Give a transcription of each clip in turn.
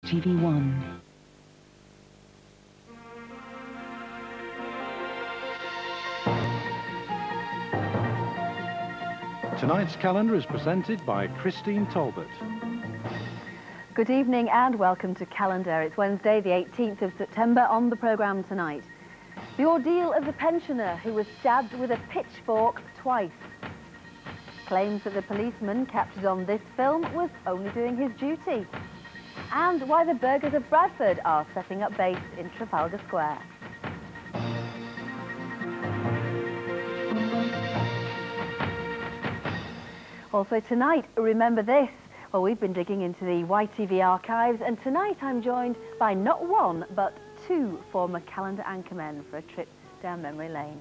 TV1. Tonight's calendar is presented by Christine Talbot. Good evening and welcome to Calendar. It's Wednesday, the 18th of September. On the programme tonight, the ordeal of the pensioner who was stabbed with a pitchfork twice. Claims that the policeman captured on this film was only doing his duty. And why the burghers of Bradford are setting up base in Trafalgar Square. Also tonight, remember this. Well, we've been digging into the YTV archives, and tonight I'm joined by not one, but two former Calendar anchormen for a trip down memory lane.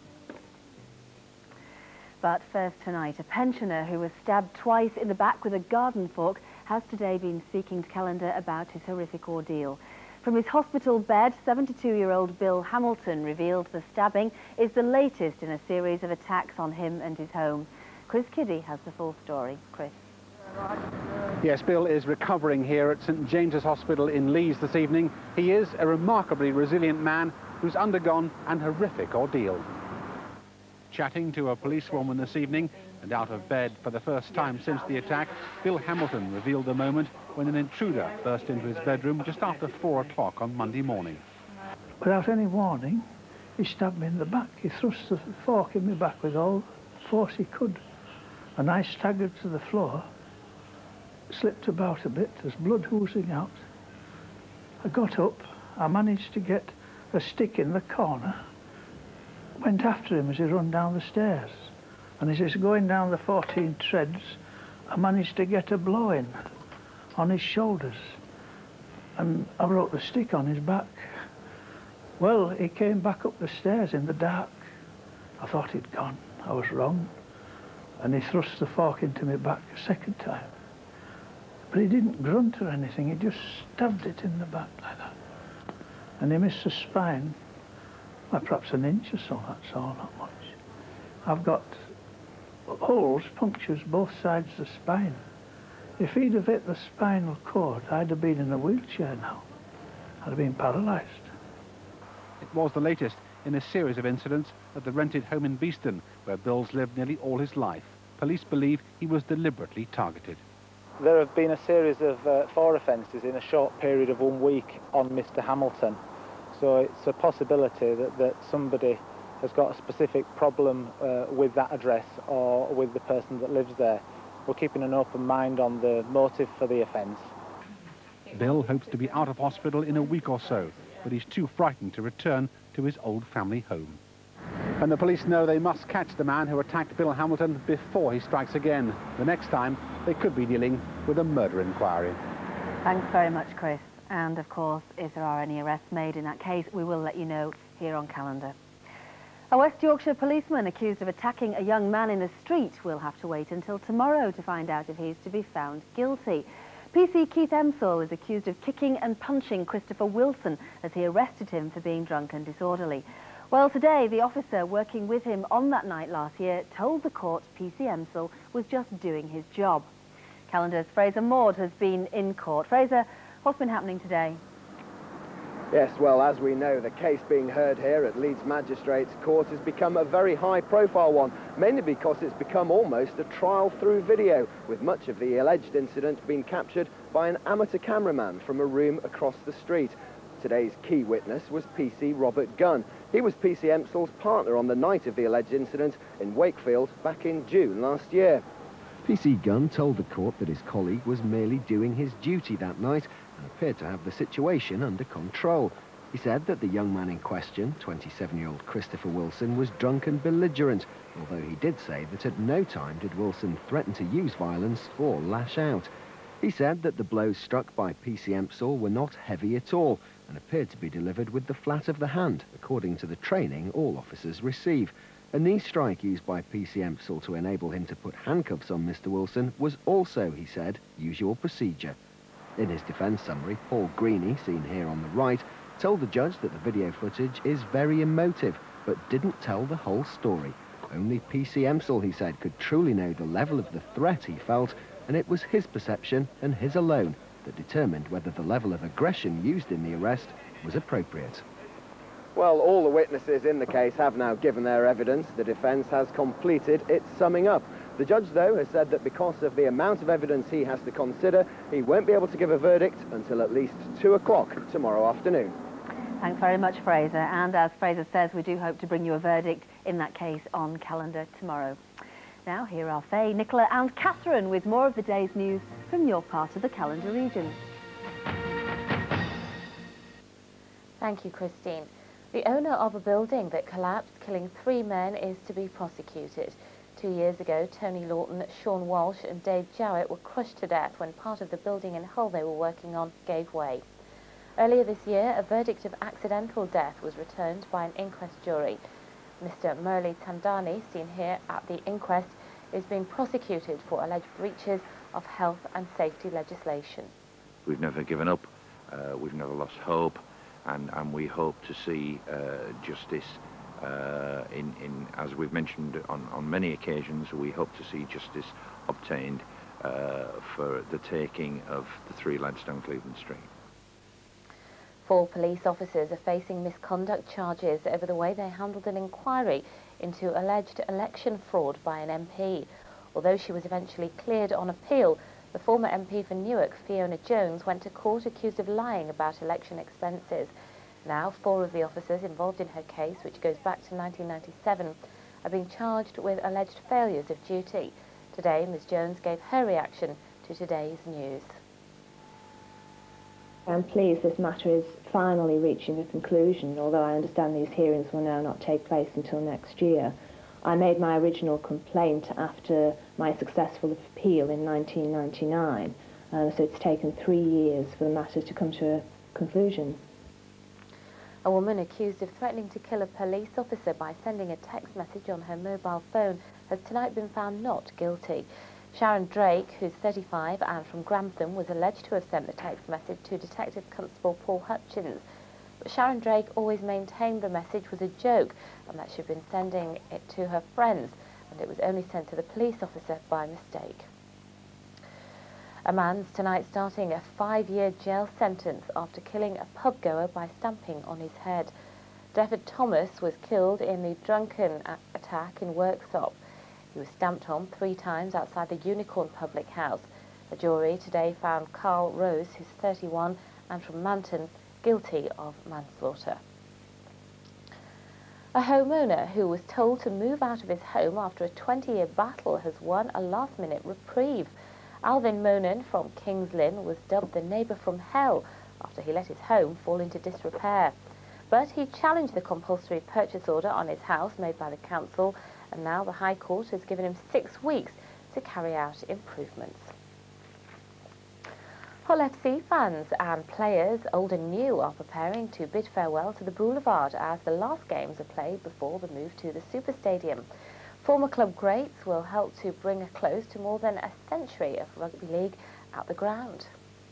But first tonight, a pensioner who was stabbed twice in the back with a garden fork has today been speaking to Calendar about his horrific ordeal. From his hospital bed, 72-year-old Bill Hamilton revealed the stabbing is the latest in a series of attacks on him and his home. Chris Kiddy has the full story. Chris. Yes, Bill is recovering here at St James's Hospital in Leeds this evening. He is a remarkably resilient man who's undergone an horrific ordeal. Chatting to a policewoman this evening and out of bed for the first time since the attack, Bill Hamilton revealed the moment when an intruder burst into his bedroom just after 4 o'clock on Monday morning. Without any warning, he stabbed me in the back. He thrust the fork in my back with all the force he could. And I staggered to the floor, slipped about a bit, there's blood oozing out. I got up, I managed to get a stick in the corner, went after him as he ran down the stairs. And as he's going down the 14 treads, I managed to get a blow in on his shoulders. And I broke the stick on his back. Well, he came back up the stairs in the dark. I thought he'd gone. I was wrong. And he thrust the fork into my back a second time. But he didn't grunt or anything, he just stabbed it in the back like that. And he missed the spine, well, perhaps an inch or so, that's all, not much. I've got holes, punctures, both sides of the spine. If he'd have hit the spinal cord, I'd have been in a wheelchair now. I'd have been paralysed. It was the latest in a series of incidents at the rented home in Beeston, where Bill's lived nearly all his life. Police believe he was deliberately targeted. There have been a series of 4 offences in a short period of 1 week on Mr Hamilton. So it's a possibility that somebody has got a specific problem with that address or with the person that lives there. We're keeping an open mind on the motive for the offence. Bill hopes to be out of hospital in a week or so, but he's too frightened to return to his old family home. And the police know they must catch the man who attacked Bill Hamilton before he strikes again. The next time, they could be dealing with a murder inquiry. Thanks very much, Chris. And of course, if there are any arrests made in that case, we will let you know here on Calendar. A West Yorkshire policeman accused of attacking a young man in the street will have to wait until tomorrow to find out if he's to be found guilty. PC Keith Emsall is accused of kicking and punching Christopher Wilson as he arrested him for being drunk and disorderly. Well, today, the officer working with him on that night last year told the court PC Emsall was just doing his job. Calendar's Fraser Maud has been in court. Fraser, what's been happening today? Yes, well, as we know, the case being heard here at Leeds Magistrates Court has become a very high-profile one, mainly because it's become almost a trial through video, with much of the alleged incident being captured by an amateur cameraman from a room across the street. Today's key witness was PC Robert Gunn. He was PC Emsall's partner on the night of the alleged incident in Wakefield back in June last year. PC Gunn told the court that his colleague was merely doing his duty that night and appeared to have the situation under control. He said that the young man in question, 27-year-old Christopher Wilson, was drunk and belligerent, although he did say that at no time did Wilson threaten to use violence or lash out. He said that the blows struck by PC Emsall were not heavy at all and appeared to be delivered with the flat of the hand, according to the training all officers receive. A knee strike used by PC Emsall to enable him to put handcuffs on Mr Wilson was also, he said, usual procedure. In his defence summary, Paul Greeny, seen here on the right, told the judge that the video footage is very emotive, but didn't tell the whole story. Only PC Emsall, he said, could truly know the level of the threat he felt, and it was his perception and his alone that determined whether the level of aggression used in the arrest was appropriate. Well, all the witnesses in the case have now given their evidence. The defence has completed its summing up. The judge, though, has said that because of the amount of evidence he has to consider, he won't be able to give a verdict until at least 2 o'clock tomorrow afternoon. Thanks very much, Fraser. And as Fraser says, we do hope to bring you a verdict in that case on Calendar tomorrow. Now, here are Faye, Nicola and Catherine with more of the day's news from your part of the Calendar region. Thank you, Christine. The owner of a building that collapsed, killing 3 men, is to be prosecuted. 2 years ago, Tony Lawton, Sean Walsh and Dave Jowett were crushed to death when part of the building in Hull they were working on gave way. Earlier this year, a verdict of accidental death was returned by an inquest jury. Mr. Murli Tandani, seen here at the inquest, is being prosecuted for alleged breaches of health and safety legislation. We've never given up, we've never lost hope, and we hope to see justice as we've mentioned on many occasions, we hope to see justice obtained for the taking of the 3 lads down Cleveland Street. 4 police officers are facing misconduct charges over the way they handled an inquiry into alleged election fraud by an MP. Although she was eventually cleared on appeal, the former MP for Newark, Fiona Jones, went to court accused of lying about election expenses. Now, 4 of the officers involved in her case, which goes back to 1997, are being charged with alleged failures of duty. Today, Ms Jones gave her reaction to today's news. I'm pleased this matter is finally reaching a conclusion, although I understand these hearings will now not take place until next year. I made my original complaint after my successful appeal in 1999, so it's taken 3 years for the matter to come to a conclusion. A woman accused of threatening to kill a police officer by sending a text message on her mobile phone has tonight been found not guilty. Sharon Drake, who's 35 and from Grantham, was alleged to have sent the text message to Detective Constable Paul Hutchins. But Sharon Drake always maintained the message was a joke and that she'd been sending it to her friends, and it was only sent to the police officer by mistake. A man's tonight starting a 5-year jail sentence after killing a pub-goer by stamping on his head. Deford Thomas was killed in the drunken attack in Worksop. He was stamped on 3 times outside the Unicorn public house. A jury today found Carl Rose, who's 31 and from Manton, guilty of manslaughter. A homeowner who was told to move out of his home after a 20-year battle has won a last-minute reprieve. Alvin Monan from Kings Lynn was dubbed the neighbour from hell after he let his home fall into disrepair. But he challenged the compulsory purchase order on his house made by the council, and now the High Court has given him 6 weeks to carry out improvements. Hull FC fans and players, old and new, are preparing to bid farewell to the Boulevard as the last games are played before the move to the Super Stadium. Former club greats will help to bring a close to more than a century of rugby league at the ground.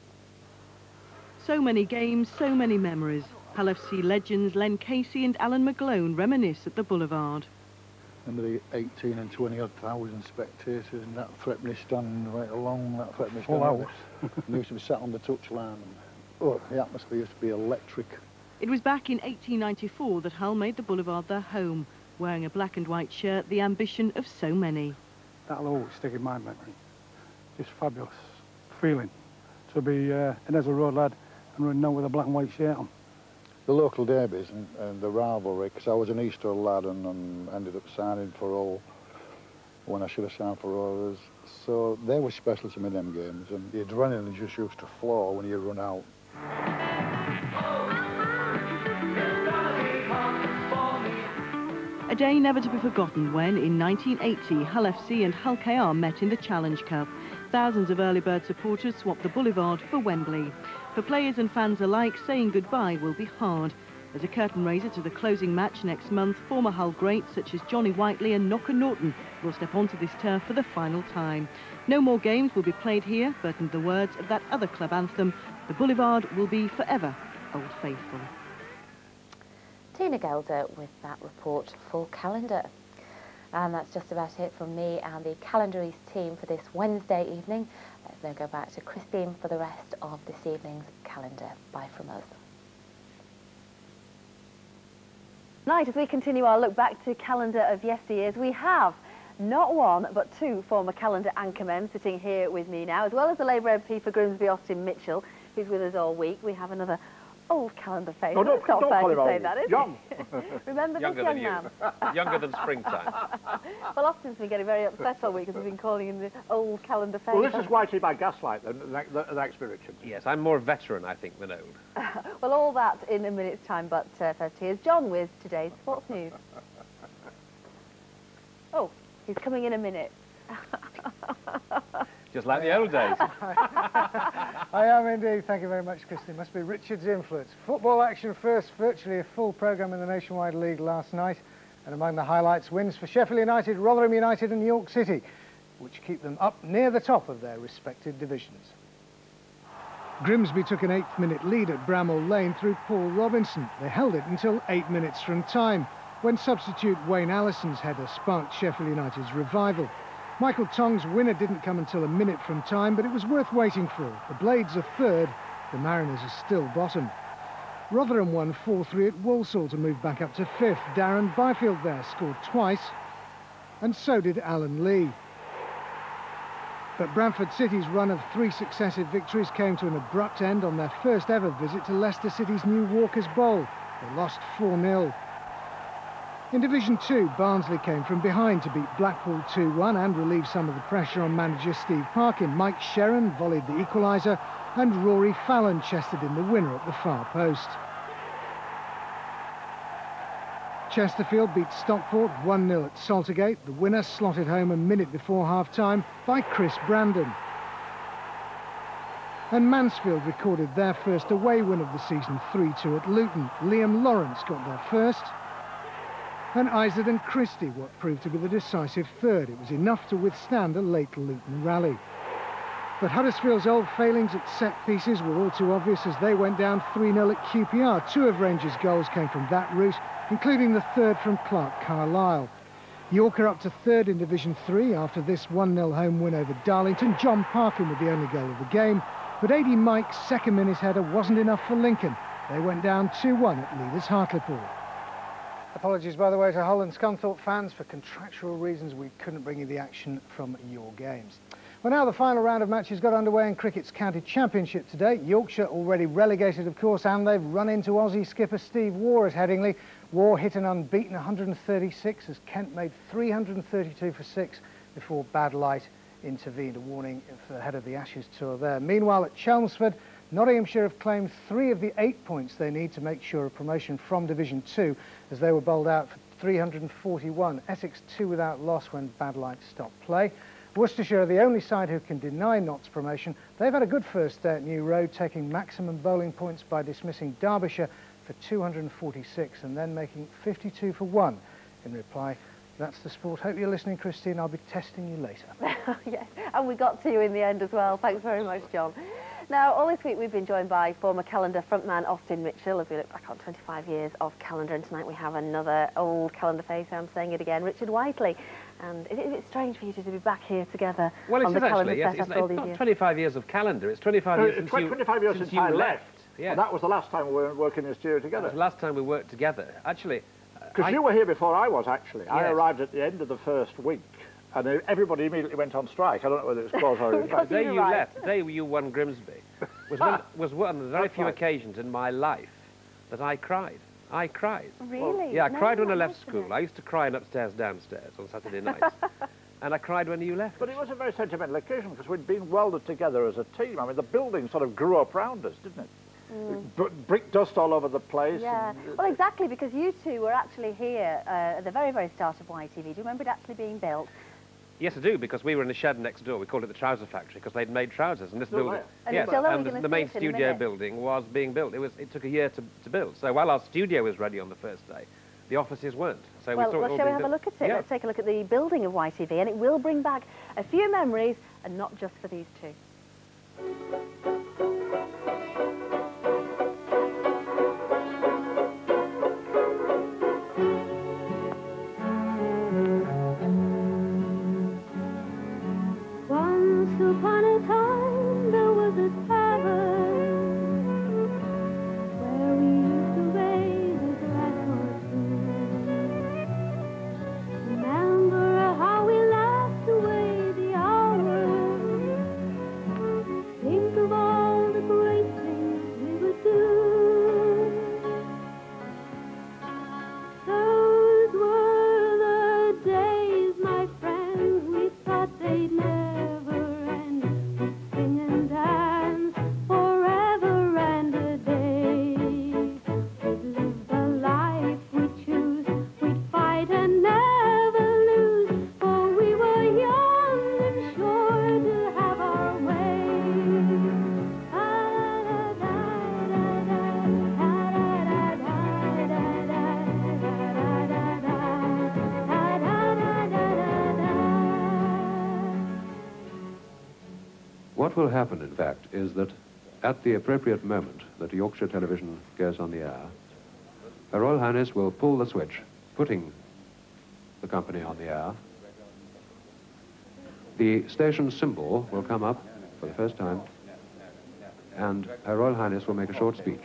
So many games, so many memories. Hull FC legends Len Casey and Alan McGlone reminisce at the Boulevard. Remember the 18 and 20 odd thousand spectators and that threepenny stand right along that threepenny stand. Full house. And used to be sat on the touchline. Oh, the atmosphere used to be electric. It was back in 1894 that Hull made the Boulevard their home, wearing a black and white shirt, the ambition of so many. That'll always stick in my memory. Just fabulous feeling to be in as a road lad and running out with a black and white shirt on. The local derbies and the rivalry, because I was an Easter lad and ended up signing for Hull when I should have signed for others. So they were special to me, them games, and the adrenaline just used to flow when you run out. A day never to be forgotten when, in 1980, Hull FC and Hull KR met in the Challenge Cup. Thousands of early bird supporters swapped the Boulevard for Wembley. For players and fans alike, saying goodbye will be hard. As a curtain raiser to the closing match next month, former Hull greats such as Johnny Whiteley and Knocker Norton will step onto this turf for the final time. No more games will be played here, but in the words of that other club anthem, the Boulevard will be forever Old Faithful. Tina Gelder with that report for Calendar. And that's just about it from me and the Calendar East team for this Wednesday evening. Let's now go back to Christine for the rest of this evening's calendar. Bye from us. Tonight, as we continue our look back to calendar of yesteryears, we have not one but two former calendar anchormen sitting here with me now, as well as the Labour MP for Grimsby, Austin Mitchell, who's with us all week. We have another old calendar face. No, It's not fair to say that, is young. it? Remember this Younger young than man? you. Younger than springtime. Well, Austin's been getting very upset all week because we've been calling him the old calendar face. Well, this is Whitey by gaslight, then, the next Richard. Yes, I'm more veteran, I think, than old. Well, all that in a minute's time, but first here's John with today's sports news. Oh, he's coming in a minute. Just like the old days. I am indeed. Thank you very much, Christine. Must be Richard's influence. Football action first. Virtually a full programme in the Nationwide League last night. And among the highlights, wins for Sheffield United, Rotherham United and York City, which keep them up near the top of their respective divisions. Grimsby took an 8th-minute lead at Bramall Lane through Paul Robinson. They held it until 8 minutes from time, when substitute Wayne Allison's header sparked Sheffield United's revival. Michael Tong's winner didn't come until a minute from time, but it was worth waiting for. The Blades are third, the Mariners are still bottom. Rotherham won 4-3 at Walsall to move back up to 5th. Darren Byfield there scored twice, and so did Alan Lee. But Bradford City's run of 3 successive victories came to an abrupt end on their first ever visit to Leicester City's new Walker's Bowl. They lost 4-0. In Division 2, Barnsley came from behind to beat Blackpool 2-1 and relieve some of the pressure on manager Steve Parkin. Mike Sherron volleyed the equaliser and Rory Fallon chested in the winner at the far post. Chesterfield beat Stockport 1-0 at Saltergate. The winner slotted home a minute before half-time by Chris Brandon. And Mansfield recorded their first away win of the season, 3-2 at Luton. Liam Lawrence got there first, and Isaac Christie what proved to be the decisive third. It was enough to withstand a late Luton rally. But Huddersfield's old failings at set pieces were all too obvious as they went down 3-0 at QPR. 2 of Rangers' goals came from that route, including the third from Clark Carlisle. York are up to third in Division 3 after this 1-0 home win over Darlington. John Parkin with the only goal of the game, but AD Mike's second-minute header wasn't enough for Lincoln. They went down 2-1 at leaders Hartlepool. Apologies, by the way, to Hull and Scunthorpe fans. For contractual reasons, we couldn't bring you the action from your games. Well, now the final round of matches got underway in cricket's county championship today. Yorkshire already relegated, of course, and they've run into Aussie skipper Steve Waugh at Headingley. Waugh hit an unbeaten 136 as Kent made 332 for 6 before bad light intervened, a warning for the head of the Ashes tour there. Meanwhile, at Chelmsford, Nottinghamshire have claimed 3 of the 8 points they need to make sure of promotion from Division 2 as they were bowled out for 341. Essex 2 without loss when bad light stopped play. Worcestershire are the only side who can deny Notts promotion. They've had a good first day at New Road, taking maximum bowling points by dismissing Derbyshire for 246 and then making 52 for 1. In reply, that's the sport. Hope you're listening, Christine. I'll be testing you later. Yes, and we got to you in the end as well. Thanks very much, John. Now, all this week we've been joined by former calendar frontman Austin Mitchell as we look back on 25 years of calendar, and tonight we have another old calendar face, I'm saying it again, Richard Whiteley. And is it a bit strange for you two to be back here together on the calendar set after all these years? It's not 25 years of calendar, it's 25 years since 25 years since I left. Yeah. And that was the last time we were working in the studio together. That was the last time we worked together. Actually... Because you were here before I was, actually. Yes. I arrived at the end of the first week. And everybody immediately went on strike. I don't know whether it's cause or... The day you left, the day you won Grimsby, was one of the very few occasions in my life that I cried. I cried. Really? Yeah, I cried when I left school. I used to cry in upstairs, downstairs on Saturday nights. And I cried when you left. But it was a very sentimental occasion because we'd been welded together as a team. I mean, the building sort of grew up round us, didn't it? Brick dust all over the place. Yeah, well, exactly, because you two were actually here at the very, very start of YTV. Do you remember it actually being built? Yes, I do, because we were in the shed next door. We called it the Trouser Factory because they'd made trousers. And this building, yes, and the main studio building was being built. It took a year to build. So while our studio was ready on the first day, the offices weren't. So well, shall we have a look at it? Yeah. Let's take a look at the building of YTV, and it will bring back a few memories, and not just for these two. Once upon a time What will happen, in fact, is that at the appropriate moment that Yorkshire Television goes on the air, Her Royal Highness will pull the switch, putting the company on the air. The station symbol will come up for the first time, and Her Royal Highness will make a short speech.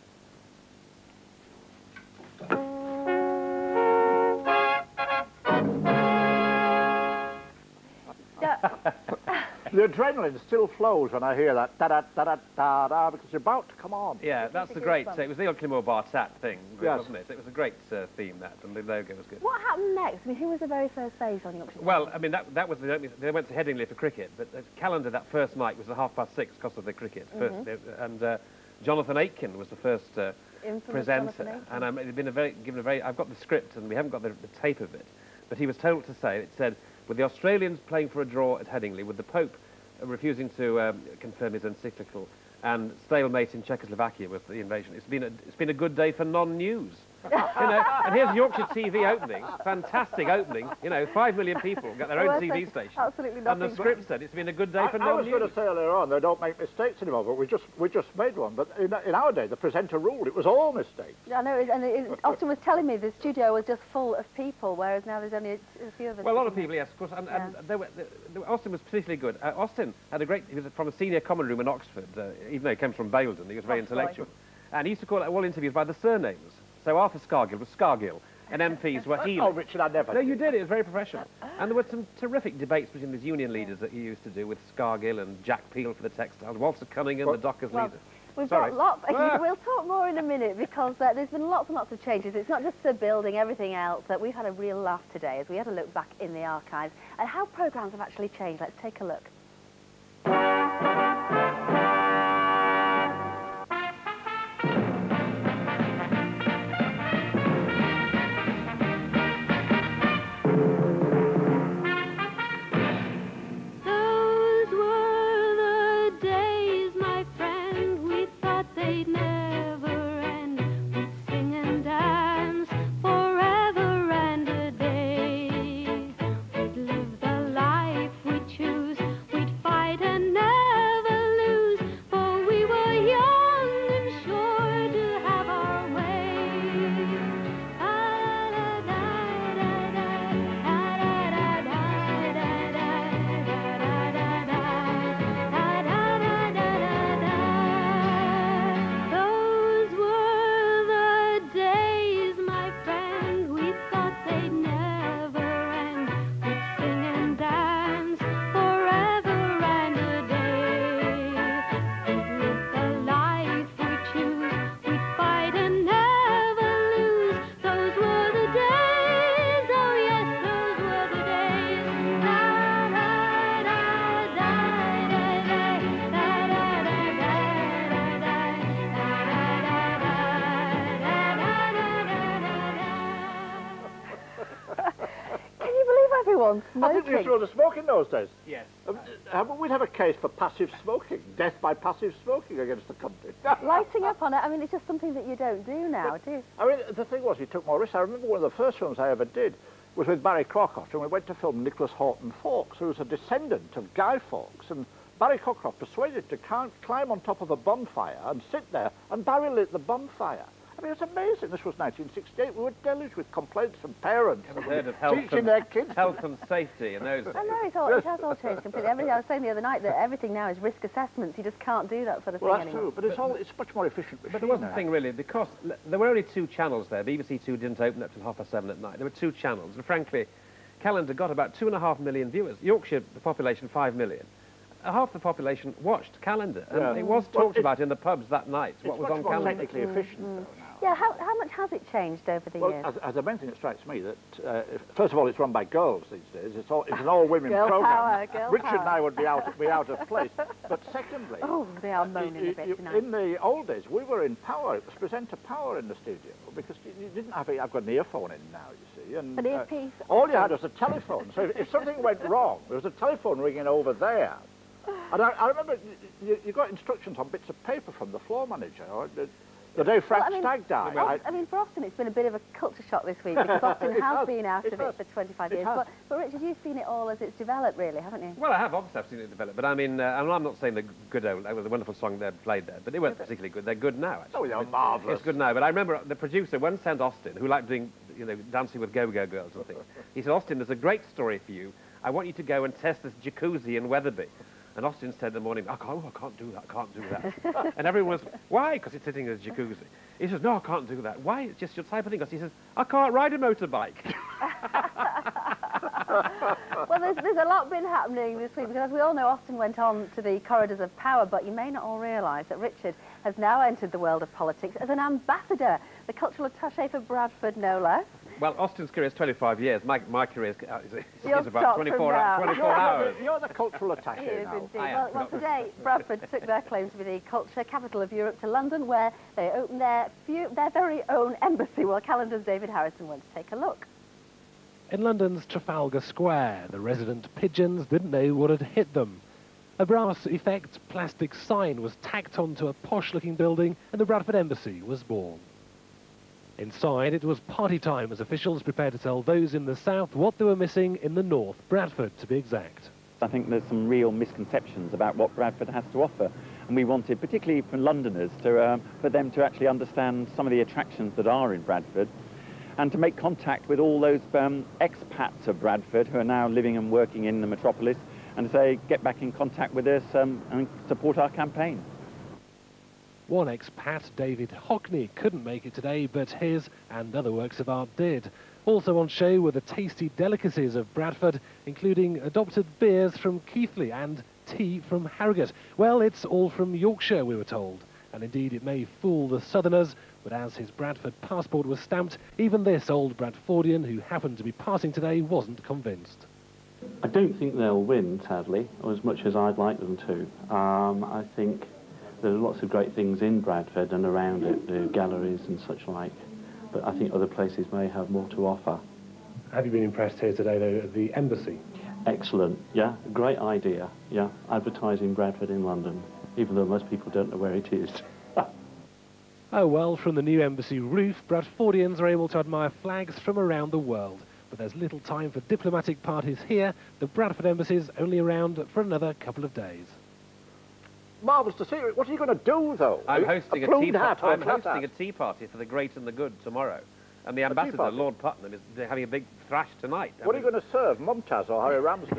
The adrenaline still flows when I hear that da-da-da-da-da-da, because it's about to come on. Yeah, that's the great, it was the old Clément Bartat thing, Yes. wasn't it? It was a great theme, that, and the logo was good. What happened next? I mean, who was the very first face on Yorkshire? Well, I mean, that was the only, they went to Headingley for cricket, but the calendar that first night was at 6:30 because of the cricket. And Jonathan Aitken was the first presenter, and it'd been I've got the script and we haven't got the tape of it, but he was told to say, it said, with the Australians playing for a draw at Headingley, with the Pope refusing to confirm his encyclical, and stalemate in Czechoslovakia with the invasion, it's been a good day for non-news. You know, and here's Yorkshire TV opening, fantastic opening. You know, 5 million people got their own TV station. Absolutely nothing. And the script said it's been a good day for non-news. I was going to say earlier on, they don't make mistakes anymore, but we just made one. But in our day, the presenter ruled; it was all mistakes. I know, and Austin was telling me the studio was just full of people, whereas now there's only a few of us. Well, a lot of people, yes, of course. And Austin was particularly good. Austin had he was from a senior common room in Oxford, even though he came from Baildon, he was very intellectual. And he used to call all interviews by the surnames. So Arthur Scargill was Scargill, and MPs were Healy. Oh, Richard, I never No, you did. It was very professional. And there were some terrific debates between these union leaders that you used to do with Scargill and Jack Peel for the textiles, Walter Cunningham, the Dockers leader. We've got lots. We'll talk more in a minute because there's been lots and lots of changes. It's not just the building, everything else. That we've had a real laugh today as we had a look back in the archives and how programmes have actually changed. Let's take a look. I didn't used to to smoke in those days. Yes. We'd have a case for passive smoking, death by passive smoking against the country. Lighting up on it, I mean, it's just something that you don't do now, do you? I mean, the thing was, we took more risks. I remember one of the first films I ever did was with Barry Crockett, and we went to film Nicholas Horton Fawkes, who was a descendant of Guy Fawkes, and Barry Crockett persuaded to climb on top of a bonfire and sit there, and Barry lit the bonfire. I mean, it's amazing. This was 1968. We were deluged with complaints from parents teaching their kids. Health and safety and those. I know, it has all changed completely. I was saying the other night that everything now is risk assessments. You just can't do that sort of thing that's anymore. true, but it's much more efficient. But there wasn't a thing really, because there were only 2 channels there. BBC 2 didn't open up till 7:30 at night. There were 2 channels, and frankly, Calendar got about 2.5 million viewers. Yorkshire, the population 5 million. Half the population watched Calendar, and it was talked about in the pubs that night. What was on Calendar? Technically efficient, though, now. Yeah, how much has it changed over the years? As the main thing that strikes me that first of all, it's run by girls these days. It's an all-women program. Richard and I would be out of place. But secondly, they are moaning a bit tonight. In the old days, we were in power. It was presenter power in the studio because you didn't have. I've got an earphone in now, you see, and an earpiece. All you had was a telephone. So if something went wrong, there was a telephone ringing over there. And I remember you got instructions on bits of paper from the floor manager. The day Frank Stagg died. I mean, for Austin, it's been a bit of a culture shock this week because Austin has been out of it for 25 years. But Richard, you've seen it all as it's developed, really, haven't you? Well, I have. Obviously, I've seen it develop. But I mean, I'm not saying the good old, the wonderful song they played there, but they weren't particularly good. They're good now, actually. Oh, they're marvellous. It's good now. But I remember the producer once sent Austin, who liked doing, you know, dancing with go-go girls and things. He said, Austin, there's a great story for you. I want you to go and test this jacuzzi in Wetherby. And Austin said in the morning, I can't do that. And everyone was, why? Because it's sitting in a jacuzzi. He says, no, I can't do that. Why? It's just your type of thing. He says, I can't ride a motorbike. Well, there's a lot been happening this week, because as we all know, Austin went on to the corridors of power, but you may not all realise that Richard has now entered the world of politics as an ambassador, the cultural attaché for Bradford, no less. Well, Austin's career is 25 years. My career is about 24 hours. You're the cultural attaché now. Well, today, Bradford took their claim to be the culture capital of Europe to London, where they opened their very own embassy. Well, Calendar's David Harrison went to take a look. In London's Trafalgar Square, the resident pigeons didn't know what had hit them. A brass effect plastic sign was tacked onto a posh-looking building, and the Bradford Embassy was born. Inside, it was party time as officials prepared to tell those in the south what they were missing in the north, Bradford to be exact. I think there's some real misconceptions about what Bradford has to offer, and we wanted, particularly for Londoners, for them to actually understand some of the attractions that are in Bradford, and to make contact with all those expats of Bradford who are now living and working in the metropolis, and to say, get back in contact with us and support our campaign. One expat, David Hockney, couldn't make it today, but his and other works of art did. Also on show were the tasty delicacies of Bradford, including adopted beers from Keighley and tea from Harrogate. Well, it's all from Yorkshire, we were told. And indeed, it may fool the southerners, but as his Bradford passport was stamped, even this old Bradfordian, who happened to be passing today, wasn't convinced. I don't think they'll win, sadly, as much as I'd like them to. I think there are lots of great things in Bradford and around it, the galleries and such like, but I think other places may have more to offer. Have you been impressed here today, though, at the embassy? Excellent, yeah, great idea, yeah, advertising Bradford in London, even though most people don't know where it is. Oh well, from the new embassy roof, Bradfordians are able to admire flags from around the world. But there's little time for diplomatic parties here. The Bradford embassy's only around for another couple of days. Marvellous to see. What are you going to do, though? I'm hosting a tea party for the great and the good tomorrow. And the ambassador, Lord Putnam, is having a big thrash tonight. What are you going to serve, Mumtaz or Harry Ramsden?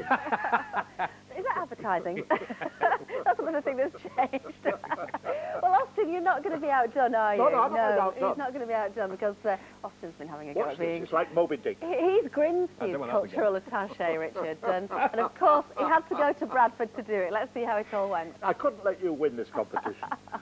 Is that advertising? That's another thing that's changed. Well, Austin, you're not going to be outdone, are you? No, he's not going to be outdone because Austin's been having a go at being... It's like Moby Dick. He's Grimsby's cultural attaché, Richard. And of course, he had to go to Bradford to do it. Let's see how it all went. I couldn't let you win this competition.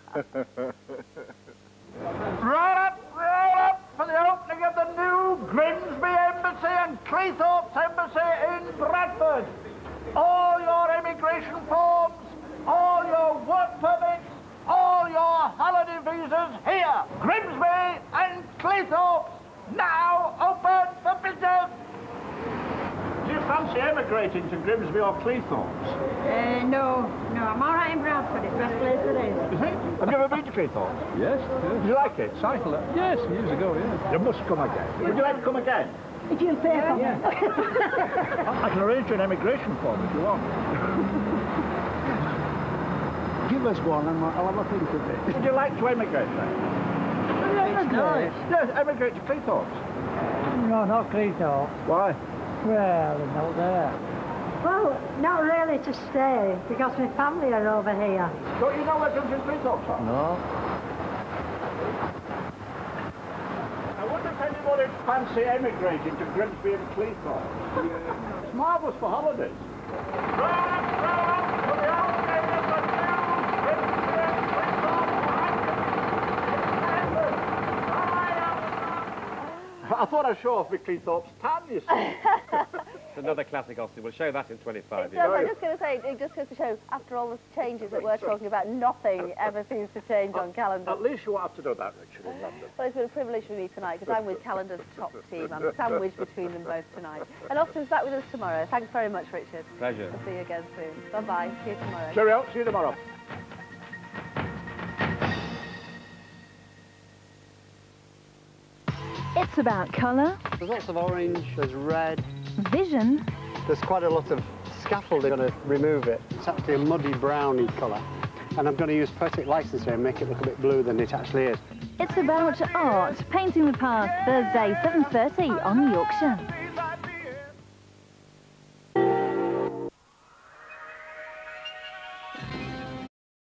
Roll up for the opening of the new Grimsby Embassy and Cleethorpes Embassy in Bradford. All your immigration forms, all your work permits, all your holiday visas here. Grimsby and Cleethorpes now open for business. Do you fancy emigrating to Grimsby or Cleethorpes? No, I'm all right in Bradford. It's the best place there is. You think? Have you ever been to Cleethorpes? Yes. Did you like it? Cycle it? Yes, years ago, yeah. You must come again. Would you like to come again? If you pay for me. I can arrange an emigration form if you want. Give us one and I'll have a think of it. Would you like to emigrate then? Emigrate? Yes, emigrate to Cleethorpes. No, not Cleethorpes. Why? Well, they're not there. Well, not really to stay, because my family are over here. Don't you know where Grimsby and Cleethorpes are? No. I wonder if anybody fancy emigrating to Grimsby and Cleethorpes. It's marvellous for holidays. I thought I'd show off my Cleethorpes tan, you see. It's another classic, Austin. We'll show that in 25 years. I'm just going to say, it just goes to show, after all the changes that we're talking about, nothing ever seems to change on Calendar. At least you won't have to do that, Richard, in London. Well, it's been a privilege for me tonight, because I'm with Calendar's top team. I'm sandwiched between them both tonight. And Austin's back with us tomorrow. Thanks very much, Richard. Pleasure. I'll see you again soon. Bye-bye. See you tomorrow. Cheerio. See you tomorrow. It's about colour. There's lots of orange, there's red. Vision. There's quite a lot of scaffolding to remove it. It's actually a muddy browny colour. And I'm going to use poetic license here and make it look a bit bluer than it actually is. It's about art. Painting the Past, Thursday, 7:30 on Yorkshire.